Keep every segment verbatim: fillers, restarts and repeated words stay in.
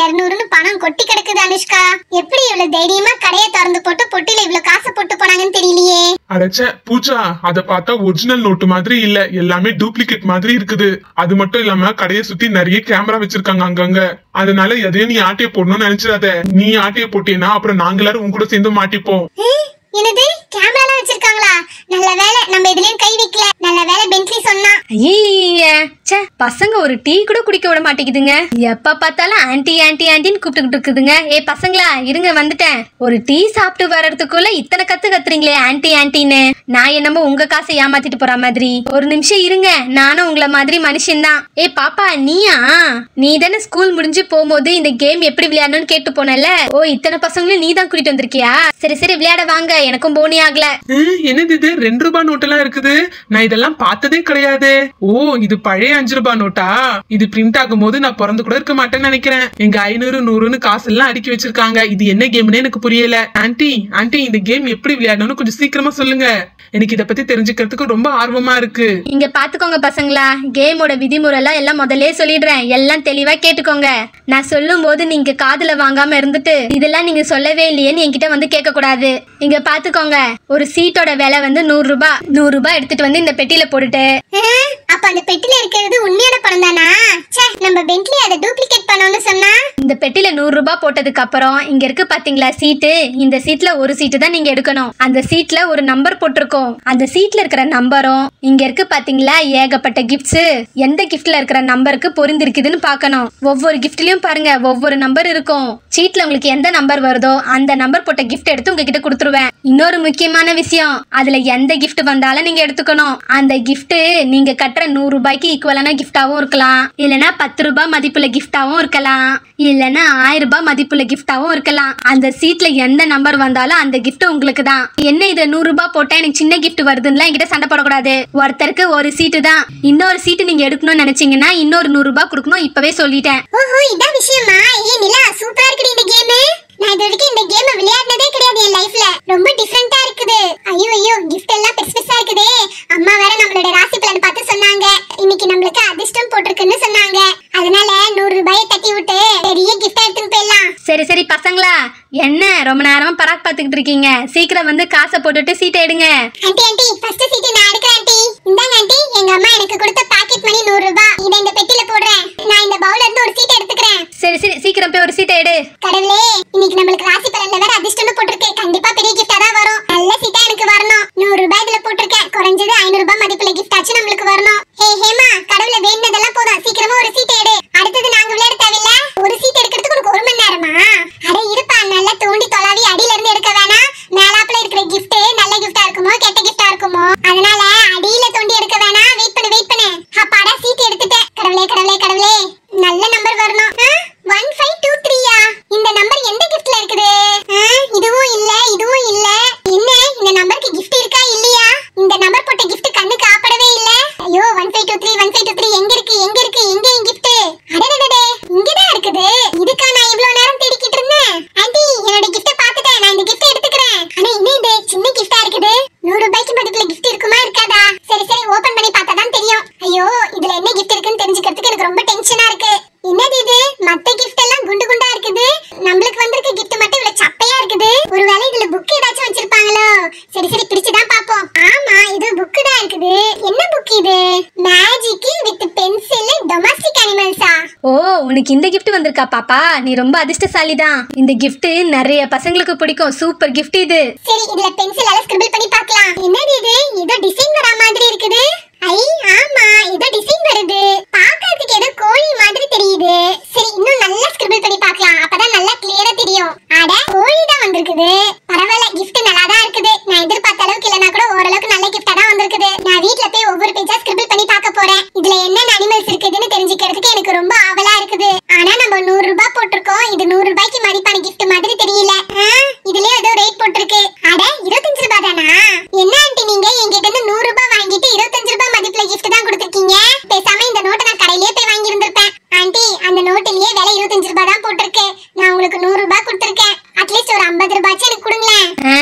இருநூறுன்னு பணம் கொட்டி கிடக்குது அனுஷ்கா. எப்படி இவ்வளவு தைரியமா கடையை திறந்து போட்டு பொட்டில இவ்வளவு காசு போட்டு போனாங்கன்னு தெரியலையே. அடச்சே பூஜா, அத பார்த்தா ஒரிஜினல் நோட்டு மாதிரி இல்ல, எல்லாமே டூப்ளிகேட் மாதிரி இருக்குது. அது மட்டும் இல்லாம கடையை சுத்தி நிறைய கேமரா வச்சிருக்காங்க அங்கங்க. அதனால எதையும் நீ ஆட்டிய போடணும்னு நினைச்சிடாத. நீ ஆட்டிய போட்டீங்கன்னா அப்புறம் நாங்க எல்லாரும் உங்க கூட சேர்ந்து மாட்டிப்போம். என்னது கேமரா வச்சிருக்காங்களா? நல்ல வேலை நம்ம இதுலயும் கை வைக்கல. நல்ல வேலை பென்ட்லி சொன்னா. ஐயே ச்சே, பசங்க ஒரு டீ கூட குடிக்க விட மாட்டேங்குதுங்க. எப்ப பார்த்தாலும் ஆன்டி ஆன்டி ஆன்டின்னு கூப்பிட்டுக்கிட்டு இருக்குதுங்க. ஏ பசங்களா இருங்க வந்துட்டேன். ஒரு டீ சாப்பிட்டு வர்றதுக்குள்ள இத்தனை கத்து கத்துறீங்களே ஆன்டி ஆன்டின்னு. நான் என்னமோ உங்க காசை ஏமாத்திட்டு போற மாதிரி. ஒரு நிமிஷம் இருங்க, நானும் உங்களை மாதிரி மனுஷன்தான். ஏ பாப்பா நீயா? நீ தானே ஸ்கூல் முடிஞ்சு போகும்போது இந்த கேம் எப்படி விளையாடணும்னு கேட்டு போனல. ஓ இத்தனை பசங்களும் நீ தான் கூட்டிட்டு வந்திருக்கியா? சரி சரி விளையாட வாங்க, எனக்கும் போனி ஆகல. என்னது இது ரெண்டு ரூபாய் நோட்டு எல்லாம் இருக்குது? நான் இதெல்லாம் பார்த்ததே கிடையாது. ஓ இது பழைய அஞ்சு ரூபாய் நோட்டா? இது பிரிண்ட் ஆகும் போது நான் பிறந்து கூட இருக்க மாட்டேன்னு நினைக்கிறேன். எங்க ஐநூறு நூறுன்னு காசு எல்லாம் அடுக்கி வச்சிருக்காங்க. இது என்ன கேம்னே எனக்கு புரியல. ஆன்டி ஆன்டி இந்த கேம் எப்படி விளையாடணும்னு கொஞ்சம் சீக்கிரமா சொல்லுங்க. எனக்கு இத பத்தி தெரிஞ்சுக்கிறதுக்கு ரொம்ப ஆர்வமா இருக்கு. இங்க பாத்துக்கோங்க பசங்களா, கேமோட விதிமுறை எல்லாம் எல்லாம் முதல்ல சொல்லிடுறேன். எல்லாம் தெளிவா கேட்டுக்கோங்க. நான் சொல்லும் போது நீங்க காதுல வாங்காம இருந்துட்டு இதெல்லாம் நீங்க சொல்லவே இல்லையேன்னு என்கிட்ட வந்து கேட்க கூடாது. இங்க பாத்துக்கோங்க, ஒரு சீட்டோட விலை வந்து நூறு ரூபாய். நூறு ரூபாய் எடுத்துட்டு வந்து இந்த பெட்டியில போட்டுட்டு. அப்ப அந்த பெட்டில இருக்கிறது உண்மையான பணம் தானா? நம்ம பென்ட்லி அதை டூப்ளிகேட் பண்ணணும்னு சொன்னா. இந்த பெட்டில நூறு ரூபாய் போட்டதுக்கு அப்புறம் இங்க இருக்கு பாத்தீங்களா சீட்டு. இந்த சீட்ல ஒரு சீட்டு தான் நீங்க எடுக்கணும். அந்த சீட்ல ஒரு நம்பர் போட்டிருக்கோம். அந்த சீட்ல இருக்கிற நம்பரும் இங்க இருக்கு பாத்தீங்களா ஏகப்பட்ட கிஃப்ட்ஸ். எந்த கிஃப்ட்ல இருக்கிற நம்பருக்கு பொருந்திருக்குதுன்னு பார்க்கணும். ஒவ்வொரு கிஃப்ட்லயும் பாருங்க ஒவ்வொரு நம்பர் இருக்கும். சீட்ல உங்களுக்கு எந்த நம்பர் வருதோ அந்த நம்பர் போட்ட கிஃப்ட் எடுத்து உங்ககிட்ட கொடுத்துருவேன். இன்னொரு முக்கியமான விஷயம், அதுல எந்த கிஃப்ட் வந்தாலும் நீங்க எடுத்துக்கணும். அந்த கிஃப்ட் நீங்க கட்டுற நூறு ரூபாய்க்கு ஈக்குவலான கிஃப்டாவும் இருக்கலாம், இல்லனா பத்து ரூபாய் மதிப்புள்ள கிஃப்டாவும் இருக்கலாம், இல்லனா ஆயிரம் ரூபாய் மதிப்புள்ள கிஃப்டாவும் இருக்கலாம். அந்த சீட்ல எந்த நம்பர் வந்தாலும் அந்த கிஃப்ட் உங்களுக்கு தான். என்ன இது நூறு ரூபாய் போட்டா எனக்கு சின்ன கிஃப்ட் வருதுன்னு என்கிட்ட சண்டை போடக்கூடாது. ஒருத்தருக்கு ஒரு சீட்டு தான். இன்னொரு சீட்டு நீங்க எடுக்கணும்னு நினைச்சீங்கன்னா இன்னொரு நூறு ரூபாய் கொடுக்கணும். இப்பவே சொல்லிட்டேன். ஓஹோ இதான் விஷயமா? ஏ நிலா சூப்பரா இருக்கு இந்த கேம். நான் இது வரைக்கும் இந்த கேம் விளையாடினதே கிடையாது என் லைஃப்ல. ரொம்ப டிஃபரெண்டா இருக்குது. ஐயோ ஐயோ கிஃப்ட் எல்லாம் பெருசு பெருசா இருக்குதே. அம்மா வேற நம்மளோட ராசி பலன் பார்த்து சொன்னாங்க. இன்னைக்கு நம்மளுக்கு அதிர்ஷ்டம் போட்டிருக்குன்னு சொன்னாங்க. அதனால நூறு ரூபாயை தட்டி விட்டு பெரிய கிஃப்ட் எடுத்துட்டு போயிடலாம். சரி சரி பசங்களா, என்ன ரொம்ப நேரமா பராக் பாத்துக்கிட்டு இருக்கீங்க? சீக்கிரம் வந்து காசை போட்டுட்டு சீட்டை எடுங்க. ஆன்ட்டி ஆன்ட்டி ஃபர்ஸ்ட் சீட் நான் எடுக்கிறேன் ஆன்ட்டி. இந்தாங்க ஆன்ட்டி, எங்க அம்மா எனக்கு கொடுத்த பாக்கெட் மணி நூறு ரூபாய். இத இந்த பெட்டில போடுறேன். நான் இந்த பவுல்ல இருந்து ஒரு சீட் எடுத்துக்கிறேன். சரி சரி சீக்கிரம் போய் ஒரு சீட்டை எடு. கடவுளே, இன்னைக்கு நம்மளுக்கு ராசி பலன்ல வேற அதிர்ஷ்டம்னு போட்டுருக்கு. கண்டிப்பா பெரிய கிஃப்டா தான் வரும். நல்ல சீட்டா எனக்கு வரணும். நூறு ரூபாய் இதுல போட்டுருக்கேன். குறைஞ்சது ஐநூறு ரூபாய் மதிப்புள்ள கிஃப்ட் ஆச்சு நம்மளுக்கு வரணும். ஹே ஹேமா, கடவுளே வேண்டதெல்லாம் போதும். சீக்கிரமா ஒரு சீட் எடு. அடுத்து நாங்க விளையாட தேவையில்ல. ஒரு சீட் எடுக்கிறதுக்கு உனக்கு ஒரு மணி நேரமா? அட இருப்பா, நல்லா தோண்டி தொலாவி அடியில இருந்து எடுக்க வேணாம். மேலாப்ல இருக்கிற கிஃப்ட் நல்ல கிஃப்டா இருக்குமோ கெட்ட கிஃப்டா இருக்குமோ, அதனால அடியில தோண்டி எடுக்க வேணாம். வெயிட் பண்ணு வெயிட் பண்ணு. அப்பாடா சீட் எடுத்துட்டேன். கடவுளே கடவுளே கடவுளே, நல்ல நம்பர் வரணும். ஒன் ஃபைவ் டூ த்ரீயா? இந்த நம்பர் எந்த கிஃப்ட்ல இருக்குது? இதுவும் இல்ல இதுவும் இல்ல. என்ன இந்த நம்பருக்கு கிஃப்ட் இருக்கா இல்லையா? இந்த நம்பர் போட்ட கிஃப்ட் கண்ணுக்கு ஆப்படவே இல்ல. ஐயோ one five two three one five two three எங்க இருக்கு எங்க இருக்கு எங்க என் கிஃப்ட்? அடடடடே, இங்க தான் இருக்குது. இதுக்கா நான் இவ்வளவு நேரம் தேடிக்கிட்டு இருந்தேன். ஆன்ட்டி என்னோட கிஃப்ட் பார்த்துட்டேன். நான் இந்த கிஃப்ட் எடுத்துக்கிறேன். ஆனா என்ன இது சின்ன கிஃப்டா இருக்குது? நூறு ரூபாய்க்கு மதிப்புல கிஃப்ட் இருக்குமா இருக்காதா? சரி சரி ஓபன் பண்ணி பார்த்தா தான் தெரியும். ஐயோ இதுல என்ன கிஃப்ட் இருக்குன்னு தெரிஞ்சுக்கிறதுக்கு எனக்கு ரொம்ப டென்ஷனா இருக்கு. என்னது இது? மத்த கிஃப்ட் எல்லாம் குண்டு குண்டா இருக்குது. நம்மளுக்கு வந்திருக்க கிஃப்ட் மட்டும் இவ்வளவு சப்பையா இருக்குது. ஒருவேளை இதுல புக் ஏதாச்சும் வச்சிருப்பாங்களோ? சரி சரி பிரிச்சு தான் பாப்போம். ஆமா இது புக் தான் இருக்குது. என்ன புக் இது? மேஜிக் வித் பென்சில் டொமஸ்டிக் அனிமல்ஸா? ஓ உனக்கு இந்த கிஃப்ட் வந்திருக்கா பாப்பா? நீ ரொம்ப அதிர்ஷ்டசாலி தான். இந்த கிஃப்ட் நிறைய பசங்களுக்கு பிடிக்கும். சூப்பர் கிஃப்ட் இது. சரி இதுல பென்சிலால ஸ்கிரிபிள் பண்ணி பார்க்கலாம். என்னது இது? ஏதோ டிசைன் வர மாதிரி இருக்குது. ஐ ஆமா ஏதோ டிசைன் வருது. பார்க்கிறதுக்கு ஏதோ கோழி மாதிரி தெரியுது. சரி இன்னும் நல்லா ஸ்கிரிபிள் பண்ணி பார்க்கலாம். அப்பதான் நல்லா கிளியரா தெரியும். அட கோழி தான் வந்திருக்குது. பரவாயில்ல கிஃப்ட் நல்லா தான் இருக்குது. நான் எதிர்பார்த்த அளவுக்கு இல்லனா கூட ஓரளவுக்கு நல்ல கிஃப்டா தான் வந்திருக்குது. நான் வீட்ல போய் ஒவ்வொரு பேஜா ஸ்கிரிபிள் பண்ணி பார்க்க போறேன். இதுல என்னென்ன அனிமல்ஸ் இருக்குதுன்னு தெரிஞ்சுக்கிறதுக்கு எனக்கு ரொம்ப ஆவலா இருக்குது. ஆனா நம்ம நூறு ரூபாய் போட்டிருக்கோம். இது நூறு ரூபாய்க்கு மதிப்பான கிஃப்ட் மாதிரி தெரியல. இதுலயே ஏதோ ரேட் போட்டிருக்கு. அட இருபத்தஞ்சு ரூபாய் தானா? என்ன ஆன்ட்டி நீங்க என்கிட்ட இருந்து நூறு ரூபாய் வாங்கிட்டு இருபத்தஞ்சு ரூபாய் மதிப்புல கிஃப்ட் தான் கொடுத்திருக்கீங்க. பேசாம இந்த நோட்டை நான் கடையிலேயே போய் வாங்கி இருந்திருப்பேன். ஆன்ட்டி அந்த நோட்டிலேயே விலை இருபத்தஞ்சு ரூபாய் தான் போட்டிருக்கு. நான் உங்களுக்கு நூறு ரூபாய் கொடுத்திருக்கேன். அட்லீஸ்ட் ஒரு ஐம்பது ரூபாய் எனக்கு கொடுங்களேன்.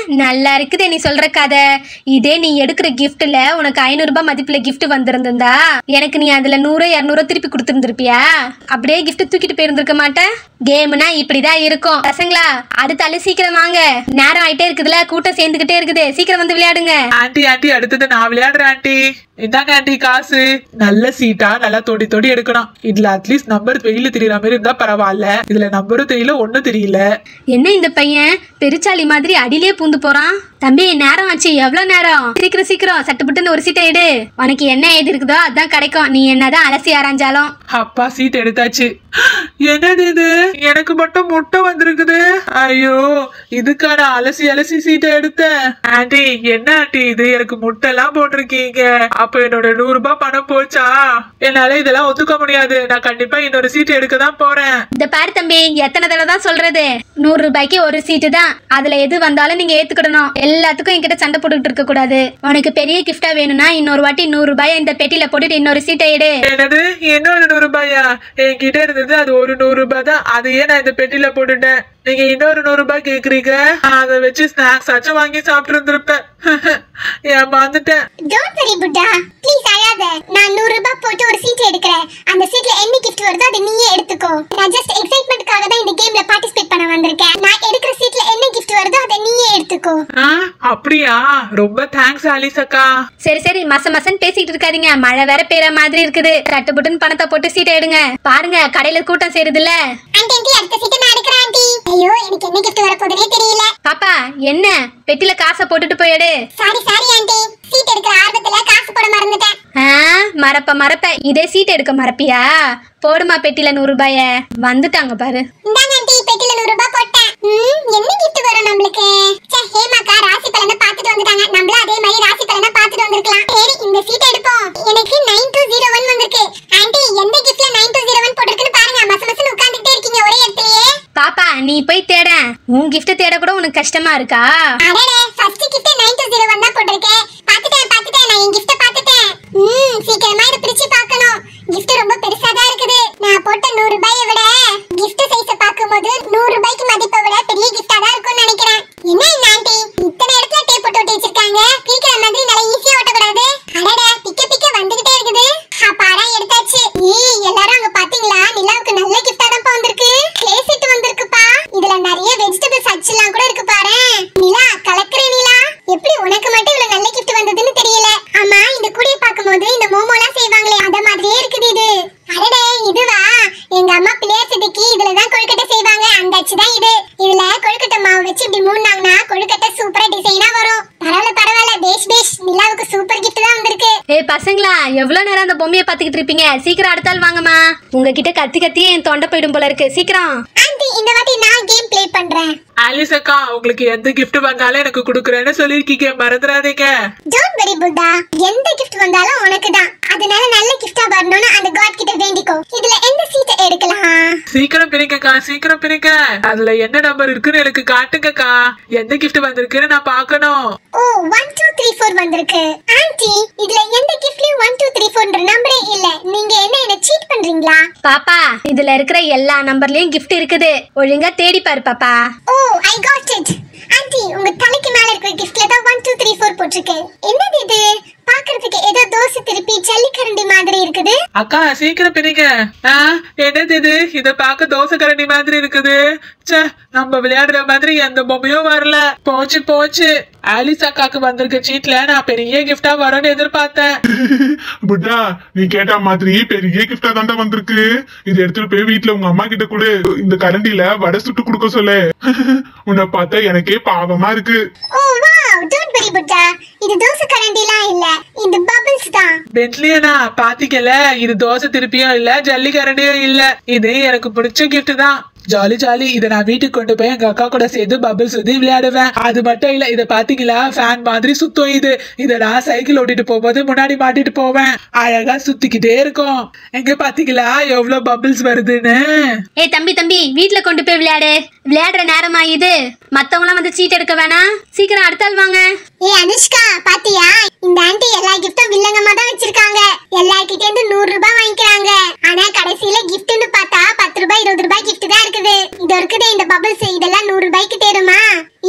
நல்லா இருக்குது நீ சொல்ற கதை. இதே நீ எடுக்கிற கிஃப்ட்ல உனக்கு ஐநூறு ரூபாய் மதிப்புல கிஃப்ட் வந்திருந்தா எனக்கு நீ அதுல நூறு இருநூறு திருப்பி கொடுத்துருந்துருப்பியா? அப்படியே கிஃப்ட் தூக்கிட்டு போயிருந்திருக்க மாட்டேன். கேம்னா இப்படிதான் இருக்கும். பசங்களா அடுத்தாலும் சீக்கிரம் வாங்க, நேரம் ஆயிட்டே இருக்குதுல, கூட்டம் சேர்ந்துகிட்டே இருக்குது, சீக்கிரம் வந்து விளையாடுங்க. ஆண்டி ஆண்டி அடுத்தது நான் விளையாடுறேன் ஆண்டி. இந்தாங்க ஆண்டி காசு. நல்ல சீட்டா நல்லா தொடி தொடி எடுக்கணும். இதுல அட்லீஸ்ட் நம்பர் வெயில தெரியற மாதிரி இருந்தா பரவாயில்ல. இதுல நம்பரும் தெரியல ஒன்னும் தெரியல. என்ன இந்த பையன் பெருச்சாளி மாதிரி அடியிலே பூந்து போறான்? தம்பி நேரம் ஆச்சு, எவ்வளவு நேரம்? சீக்கிரம் சீக்கிரம் சட்டுப்பட்டுன்னு ஒரு சீட்டை எடு. உனக்கு என்ன ஏது இருக்குதோ அதான் கிடைக்கும், நீ என்னதான் அலசி ஆராய்ஞ்சாலும். அப்பா சீட் எடுத்தாச்சு. என்னது இது? எனக்கு மட்டும் முட்டை வந்திருக்குது. ஐயோ இதுக்கான அலசி அலசி சீட்டை எடுத்தேன். ஆண்டி என்ன ஆண்டி இது? எனக்கு முட்டை எல்லாம் போட்டிருக்கீங்க. அப்ப என்னோட நூறு ரூபாய் பணம் போச்சா? என்னால இதெல்லாம் ஒத்துக்க முடியாது. நான் கண்டிப்பா இன்னொரு சீட் எடுக்க தான் போறேன். இந்த பாரு தம்பி, எத்தனை தடவை தான் சொல்றது, நூறு ரூபாய்க்கு ஒரு சீட்டு தான், அதுல எது வந்தாலும் நீங்க ஏத்துக்கிடணும். எல்லாத்துக்கும் என்கிட்ட சண்டை போட்டுக்கிட்டு இருக்க கூடாது. உனக்கு பெரிய கிஃப்டா வேணும்னா இன்னொரு வாட்டி நூறு ரூபாய் இந்த பெட்டியில போட்டுட்டு இன்னொரு சீட்டை எடு. என்னது இன்னொரு நூறு ரூபாயா? என்கிட்ட இருந்தது அது ஒரு நூறு ரூபாய் தான், அதையே நான் இந்த பெட்டியில போட்டுட்டேன். நீங்க இன்னொரு நூறு ரூபாய் கேக்குறீங்க, அதை வச்சு ஸ்நாக்ஸ் ஆச்சும் வாங்கி சாப்பிட்டு இருந்திருப்பேன். ஏமாந்துட்டேன். டோன்ட் வரி புட்டா, ப்ளீஸ் அழாத. நான் நூறு ரூபாய் போட்டு ஒரு சீட் எடுக்கிறேன். அந்த சீட்ல என்ன கிஃப்ட் வருதோ அதை நீயே எடுத்துக்கோ. நான் ஜஸ்ட் எக்ஸைட்மென்ட்காக தான் இந்த கேம்ல பார்ட்டிசிபேட் பண்ண வந்திருக்கேன். நான் எடுக்கிற சீட்ல என்ன கிஃப்ட் வருதோ அதை நீயே எடுத்துக்கோ. அப்படியா? ரொம்ப தேங்க்ஸ் ஆலிஸ் அக்கா. சரி சரி மச மசன் பேசிட்டு இருக்காதீங்க, மழை வேற பெய்யற மாதிரி இருக்குது. தட்டு புட்டுன்னு பணத்தை போட்டு சீட்டை எடுங்க. பாருங்க கடையில கூட்டம் சேருதுல்ல. ஆண்டி ஆண்டி அடுத்த சீட்டை நான் எடுக்கிறேன் ஆண்டி. ஐயோ எனக்கு என்ன கிஃப்ட் வர போகுதுனே தெரியல. பாப்பா என்ன பெட்டில காசை போட்டுட்டு போயிடு. சாரி சாரி ஆண்டி, சீட் எடுக்கிற ஆர்வத்துல காசு போட மறந்துட்டேன். மறப்ப மறப்ப இதே சீட் எடுக்க மறப்பியா? போடுமா பெட்டில நூறு ரூபாய. வந்துட்டாங்க பாரு. இந்தாங்க ஆண்டி, பெட்டில நூறு ரூபாய் போட்டேன். என்ன கிஃப்ட் வரும் நம்மளுக்கு? சே ஹேமாக்கா ராசி பலனை பார்த்துட்டு வந்துட்டாங்க. நம்மளும் அதே மாதிரி ராசி பலனை பார்த்துட்டு வந்திருக்கலாம். சரி இந்த சீட் எடுப்போம். எனக்கு நைன் டூ ஜீரோ ஒன் வந்திருக்கு. ஆண்டி எந்த கிஃப்ட்ல நைன் டூ ஜீரோ ஒன் போட்டுருக்குன்னு பாருங்க. மச மசன்னு உட்கார்ந்துட்டே இருக்கீங்க ஒரே இடத்துலயே. பாப்பா நீ போய் தேட. உன் கிஃப்ட் தேட கூட உனக்கு கஷ்டமா இருக்கா? அடடே first gift nine two zero one தான் போட்டுருக்கேன். பாத்துட்டேன் பாத்துட்டேன், நான் என் கிஃப்ட் பாத்துட்டேன். ம் சீக்கிரமா இத பிரிச்சு பார்க்கணும். கிஃப்ட் ரொம்ப பெருசா தான் இருக்குது. நான் போட்ட நூறு ரூபாயை விட கிஃப்ட் சைஸை பார்க்கும்போது நூறு ரூபாய்க்கு மதிப்பை விட பெரிய கிஃப்டா தான் இருக்கும்னு நினைக்கிறேன். என்ன இந்த ஆண்டி இத்தனை இடத்துல டேப் போட்டு ஒட்டி வச்சிருக்காங்க? பிரிக்கிற மாதிரி நல்லா ஈஸியா ஒட்டக்கூடாது. அடடே பிக்க பிக்க வந்துகிட்டே இருக்குது. பாரா எடுத்தாச்சு. ஏய் எல்லாரும் அங்க பாத்தீங்களா? நிலாவுக்கு நல்ல கிஃப்டா தான் வந்திருக்கு. ப்ளே செட் வந்திருக்குப்பா. இதுல நிறைய வெஜிடபிள்ஸ் அச்செல்லாம் கூட இருக்கு பாரு. நிலா கலக்குற நிலா, எப்படி உனக்கு மட்டும் இவ்வளவு நல்ல கிஃப்ட் வந்ததுன்னு தெரியல. ஆமா இந்த கூடைய பாக்கும்போது இந்த மோமோலாம் செய்வாங்களே அத மாதிரியே இருக்குது இது. அடடே இதுவா? எங்க அம்மா பிள்ளையார் சதுக்கி இதுல தான் கொழுக்கட்டை செய்வாங்க. அந்த அச்சு தான் இது. இதுல கொழுக்கட்டை மாவு வச்சு இப்படி மூணுனாங்கன்னா கொழுக்கட்டை சூப்பரா டிசைனா வரும். பரவாயில்ல பரவாயில்ல, பேஷ் பேஷ். நிலாவுக்கு சூப்பர் கிஃப்ட் தான் வந்திருக்கு. ஏய் பசங்களா எவ்வளவு நேரம் அந்த பொம்மையை பாத்துக்கிட்டு இருப்பீங்க? சீக்கிரம் அடுத்தால் வாங்கம்மா. உங்ககிட்ட கத்தி கத்தியே என் தொண்டை போயிடும் போல இருக்கு. சீக்கிரம். ஆண்டி இந்த வாட்டி நான் கேம் ப்ளே பண்றேன். ஆலிஸ் அக்கா உங்களுக்கு எந்த கிஃப்ட் வந்தாலும் எனக்கு கொடுக்குறேன்னு சொல்லிருக்கீங்க, மறந்துடாதீங்க. டோன்ட் வரி புட்டா, எந்த கிஃப்ட் வந்தாலும் உனக்கு தான். அதனால நல்ல கிஃப்டா வரணும்னு அந்த காட் கிட்ட வேண்டிக்கோ. இதுல எந்த சீட்டை எடுக்கலாம்? சீக்கிரம் பிரிங்கக்கா, சீக்கிரம் பிரிங்க. அதுல என்ன நம்பர் இருக்குன்னு எனக்கு காட்டுங்கக்கா. எந்த கிஃப்ட் வந்திருக்குன்னு நான் பார்க்கணும். ஓ ஒன் டூ த்ரீ ஃபோர் வந்திருக்கு. ஆண்டி இதுல எந்த கிஃப்ட்லயும் ஒன் டூ த்ரீ ஃபோர்ன்ற நம்பரே இல்ல. நீங்க என்ன என்ன சீட் பண்றீங்களா? பாப்பா இதுல இருக்கிற எல்லா நம்பர்லயும் கிஃப்ட் இருக்குது, ஒழுங்கா தேடி பாரு பாப்பா. ஓ ஐ காட் இட். ஆண்டி உங்க தலைக்கு மேல இருக்கிற கிஃப்ட்ல தான் ஒன் டூ த்ரீ ஃபோர் போட்டிருக்கு. என்னது இது? பாக்குறதுக்கு ஏதோ தோசை திருப்பி ஜல்லிக்கரண்டி மாதிரி இருக்குது. அக்கா சீக்கிரம் பிரிங்க. என்னது இது? இத பாக்க தோசை கரண்டி மாதிரி இருக்குது. ச்சே நம்ம விளையாடுற மாதிரி எந்த பொம்மையும் வரல. போச்சு போச்சு. ஆலிஸ் அக்காக்கு வந்திருக்க சீட்ல நான் பெரிய கிஃப்டா வரும்னு எதிர்பார்த்தேன். புட்டா நீ கேட்ட மாதிரி பெரிய கிஃப்டா தாண்டா வந்திருக்கு. இது எடுத்துட்டு போய் வீட்டுல உங்க அம்மா கிட்ட கூட இந்த கரண்டில வடை சுட்டு கொடுக்க சொல்லு. உன்னை பார்த்தா எனக்கே பாவமா இருக்கு. ஓ வாவ், டோன்ட் வரி புட்டா, இது தோசை கரண்டிலாம் இல்ல, இது பபிள்ஸ் தான். பென்ட்லியனா பாத்தீங்கல, இது தோசை திருப்பியும் இல்ல ஜல்லி கரண்டியும் இல்ல. இது எனக்கு பிடிச்ச கிஃப்ட் தான். Jolly jolly. இதை நான் வீட்டுக்கு கொண்டு போய் எங்க அக்கா கூட சேர்த்து பபிள் சுத்தி விளையாடுவேன். அது மட்டும் இல்ல, இத பாத்தீங்களா ஃபேன் மாதிரி சுத்தும். இது இத நான் சைக்கிள் ஓட்டிட்டு போகும்போது முன்னாடி மாட்டிட்டு போவேன். அழகா சுத்திக்கிட்டே இருக்கும். எங்க பாத்தீங்களா எவ்வளவு பபிள்ஸ் வருதுன்னு? ஏ தம்பி தம்பி வீட்டுல கொண்டு போய் விளையாடு. விளையாடுற நேரமா இது? மத்தவங்களாம் வந்து சீட் எடுக்க வேணாம், சீக்கிரம் அடுத்தால் வாங்க. ஏ அனுஷ்கா பாத்தியா, இந்த ஆண்டி எல்லா கிஃப்டும் வில்லங்கமா தான் வச்சிருக்காங்க. எல்லார்கிட்ட இருந்து நூறு ரூபாய் வாங்கிக்கிறாங்க. ஆனா கடைசியில கிஃப்ட்னு பார்த்தா பத்து ரூபாய் இருபது ரூபாய் கிஃப்ட் தான் இருக்குது. இது இருக்குது இந்த பபிள்ஸ், இதெல்லாம் நூறு ரூபாய்க்கு தேருமா?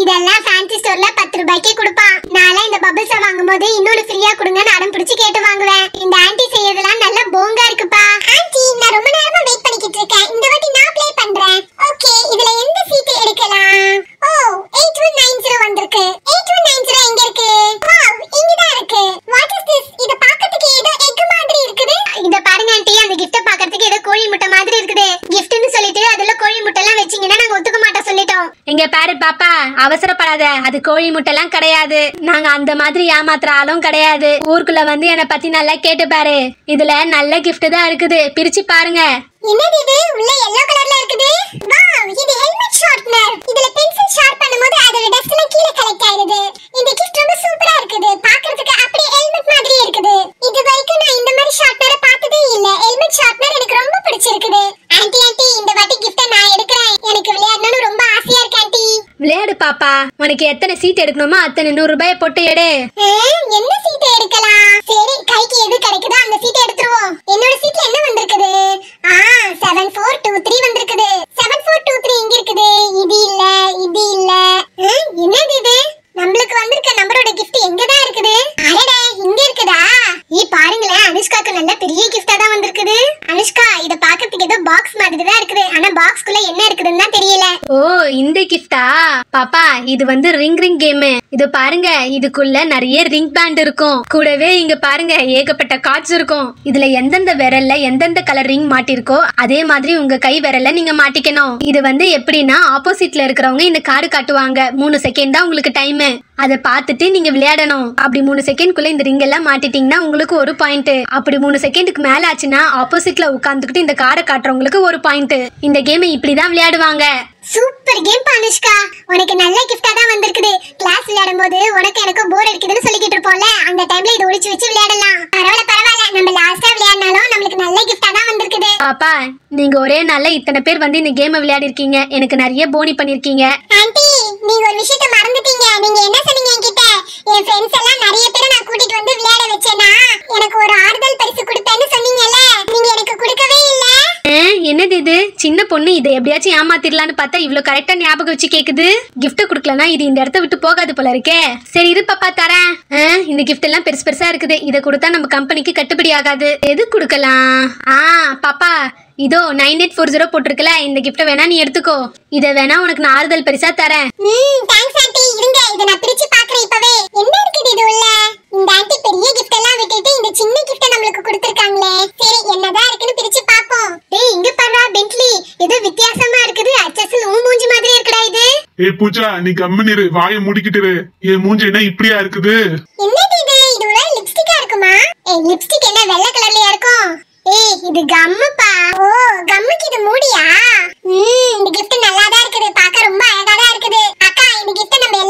இதெல்லாம் ஃபேன்சி ஸ்டோர்ல பத்து ரூபாய்க்கு கொடுப்பான். நான்லாம் இந்த பபிள்ஸ வாங்கும்போது இன்னொரு ஃப்ரீயா கொடுங்கன்னு அடம் பிடிச்சு கேட்டு வாங்குவேன். இந்த ஆன்ட்டி செய்யறதெல்லாம் நல்ல போங்கா இருக்குப்பா. ஆன்ட்டி நான் ரொம்ப நேரமா வெயிட் பண்ணிக்கிட்டு இருக்கேன். இந்த வாட்டி நான் ப்ளே பண்றேன். ஓகே இதுல எந்த சீட் எடுக்கலாம்? ஓ எயிட் ஒன் நைன் ஜீரோ வந்திருக்கு. எயிட் ஒன் நைன் ஜீரோ எங்க இருக்கு? வாவ் இங்க தான் இருக்கு. What is this? இது பார்க்கிறதுக்கு ஏதோ எக் மாதிரி இருக்குது. இத பாருங்க ஆன்ட்டி, அந்த கிஃப்ட் பார்க்கிறதுக்கு ஏதோ கோழி முட்டை மாதிரி இருக்குது. கிஃப்ட்னு சொல்லிட்டு அதுல கோழி முட்டை எல்லாம் வெச்சீங்கன்னா நாங்க ஒத்துக்க மாட்டோம் சொல்லிட்டோம். இங்க பாரு பாப்பா, அவசரப்படாத. அது கோழி முட்டைலாம் கிடையாது. நாங்க அந்த மாதிரி ஏமாத்துற ஆளும் கிடையாது. ஊருக்குள்ள வந்து என்ன பத்தி நல்லா கேட்டு பாரு. இதுல நல்ல gift தான் இருக்குது, பிரிச்சு பாருங்க. என்னது இது? உள்ள yellow கலர்ல இருக்குது. வாவ் இது ஹெல்மெட் ஷார்ப்னர். இதுல பென்சில் ஷார்ப் பண்ணும்போது அதோட டஸ்ட்ல கீழ கலெக்ட் ஆயிடுது. இந்த கிஃப்ட் ரொம்ப சூப்பரா இருக்குது. பார்க்கிறதுக்கு அப்படியே ஹெல்மெட் மாதிரி இருக்குது. இது வரைக்கும் நான் இந்த மாதிரி ஷார்ப்னரை பார்த்ததே இல்ல. ஹெல்மெட் ஷார்ப்னர் எனக்கு ரொம்ப பிடிச்சிருக்குது. ஆன்ட்டி ஆன்ட்டி இந்த வாட்டி கிஃப்ட நான் எடுக்கறேன். எனக்கு விளையாடணும்னு ரொம்ப ஆசையா இருக்கு ஆன்ட்டி. விளையாடு பாப்பா. உனக்கு எத்தனை சீட் எடுக்கணுமோ அத்தனை நூறு ரூபாய் போட்டு எடு. என்ன சீட் எடுக்கலாம்? சரி கைக்கு எது கிடைக்குதோ அந்த சீட் எடுத்துருவோம். என்னோட சீட்ல என்ன வந்திருக்குது? ஆ செவன் ஃபோர் டூ த்ரீ வந்திருக்குது. செவன் ஃபோர் டூ த்ரீ இங்க இருக்குது. இது இல்ல இது இல்ல. என்னது இது? நம்மளுக்கு வந்திருக்க நம்பரோட gift எங்க தான் இருக்குது? அடடே இங்க இருக்குதா? ஈ பாருங்களே, அனுஷ்காக்கு நல்ல பெரிய gift-ஆ தான் வந்திருக்குது. அனுஷ்கா இத பார்க்கிறதுக்கு ஏதோ பாக்ஸ் மாதிரி தான் இருக்குது. ஆனா பாக்ஸ்க்குள்ள என்ன இருக்குதுன்னு தான் தெரியல. ஓ இந்த கிஃப்டா? பாப்பா இது வந்து ரிங் ரிங் கேம். இது பாருங்க, இதுக்குள்ள நிறைய ரிங் பேண்ட் இருக்கும். கூடவே இங்க பாருங்க ஏகப்பட்ட கார்ட்ஸ் இருக்கும். இதுல எந்தெந்த விரல்ல எந்தெந்த கலர் ரிங் மாட்டிருக்கோ அதே மாதிரி உங்க கை விரல்ல நீங்க மாட்டிக்கணும். இது வந்து எப்படின்னா ஆப்போசிட்ல இருக்கிறவங்க இந்த கார்டு காட்டுவாங்க. மூணு செகண்ட் தான் உங்களுக்கு டைம். அதை பார்த்துட்டு நீங்க விளையாடணும். அப்படி மூணு செகண்ட்குள்ள இந்த ரிங் எல்லாம் மாட்டிட்டீங்கன்னா உங்களுக்கு ஒரு பாயிண்ட். அப்படி மூணு செகண்டுக்கு மேல ஆச்சுன்னா ஆப்போசிட்ல உட்கார்ந்துக்கிட்டு இந்த காரை காட்டுறவங்களுக்கு ஒரு பாயிண்ட். இந்த கேமை இப்படிதான் விளையாடுவாங்க. Super game Anushka. உனக்கு நல்ல கிஃப்டா தான் வந்திருக்குது. கிளாஸ் விளையாடும்போது உனக்கு எனக்கு போர் அடிக்குதுன்னு சொல்லிக்கிட்டு இருப்போம்ல, அந்த டைம்ல இத ஒளிச்சு வச்சு விளையாடலாம். பரவாயில்ல பரவாயில்ல, நம்ம லாஸ்டா விளையாடினாலும் நம்மளுக்கு நல்ல கிஃப்டா தான் வந்திருக்குது. பாப்பா நீங்க ஒரே நாள்ல இத்தனை பேர் வந்து இந்த கேமை விளையாடி இருக்கீங்க. எனக்கு நிறைய போனி பண்ணிருக்கீங்க. ஆன்ட்டி நீங்க ஒரு விஷயத்தை மறந்துட்டீங்க. நீங்க என்ன சொன்னீங்க என்கிட்ட? என் ஃப்ரெண்ட்ஸ் எல்லாம் நிறைய பேரை நான் கூட்டிட்டு வந்து விளையாட வச்சேனா எனக்கு ஒரு ஆறுதல் பரிசு கொடுப்பேன்னு சொன்னீங்கல்ல, நீங்க எனக்கு கொடுக்கவே இல்ல. என்னது இது? சின்ன பொண்ணு இதை எப்படியாச்சும் ஏமாத்திரலான்னு பார்த்தா இவ்வளவு கரெக்டா ஞாபகம் வச்சு கேக்குது. கிஃப்ட் குடுக்கலனா இது இந்த இடத்த விட்டு போகாது போல இருக்கே. சரி இரு பாப்பா தரேன். இந்த கிஃப்ட் எல்லாம் பெருசு பெருசா இருக்குது. இதை கொடுத்தா நம்ம கம்பெனிக்கு கட்டுப்படி ஆகாது. எது கொடுக்கலாம்? ஆ பாப்பா இதோ நைன் எயிட் ஃபோர் ஜீரோ போட்டிருக்கல, இந்த கிஃப்ட் வேணா நீ எடுத்துக்கோ. இதை வேணா உனக்கு நான் ஆறுதல் பரிசா தரேன். ம் தேங்க்ஸ் ஆன்ட்டி. இருங்க இத நான் பிரிச்சு பார்க்கறேன் இப்பவே. என்ன இருக்குது இது உள்ள? இந்த ஆன்ட்டி பெரிய கிஃப்ட் எல்லாம் விட்டுட்டு இந்த சின்ன கிஃப்ட் நமக்கு கொடுத்திருக்காங்களே. சரி என்னதான் இருக்குன்னு பிரிச்சு பாப்போம். டேய் இங்க பாருடா பென்ட்லி, ஏதோ வித்தியாசமா இருக்குது. அச்சசல் ஊ மூஞ்சி மாதிரி இருக்குடா இது. ஏய் பூஜா நீ கம்முனு இரு, வாயை மூடிக்கிட்டு இரு. ஏன் மூஞ்சி என்ன இப்படியா இருக்குது? என்னது இது? இது ஒரு லிப்ஸ்டிக்கா இருக்குமா? ஏய் லிப்ஸ்டிக் என்ன வெள்ளை கலர்லயா இருக்கும்? ஏய் இது கம்முப்பா. ஓ கம்முக்கு இது மூடியா? ம் இந்த gift நல்லா தான் இருக்குது. பார்க்க ரொம்ப அழகா தான் இருக்குது. அக்கா இந்த gift நம்ம